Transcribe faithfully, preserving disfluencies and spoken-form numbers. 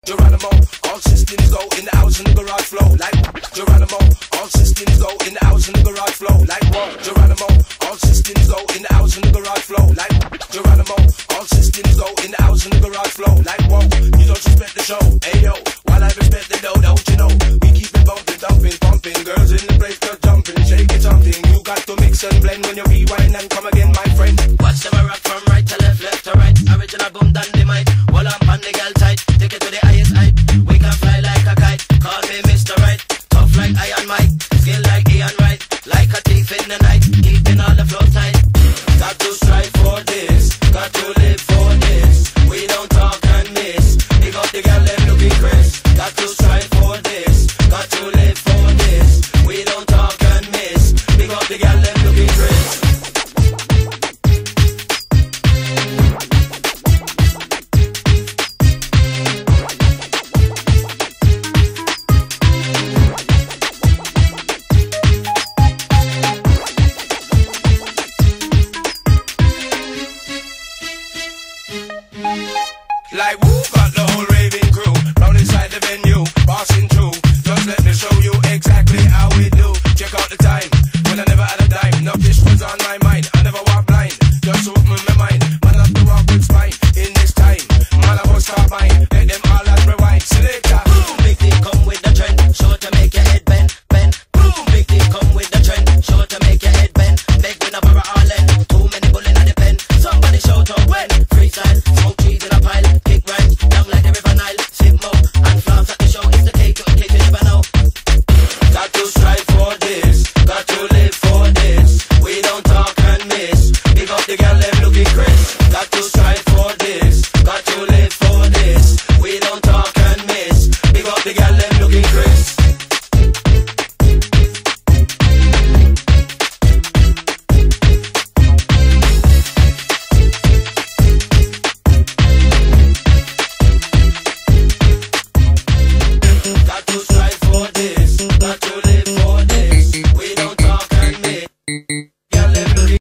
Geronimo, all systems go in the house in the garage flow. Like Geronimo, all systems go in the house in the garage flow. Like what? Geronimo, all systems go in the house in the garage flow. Like Geronimo, all systems go in the house in the garage flow. Like whoa, you don't respect the show. Hey yo, while I respect the dough, don't you know? We keep it bumping, dumping, pumping. Girls in the place just jumping, shaking something. You got to mix and blend when you rewind and come again, my friend. Watch them rock from right to left, left to right. Original boom done.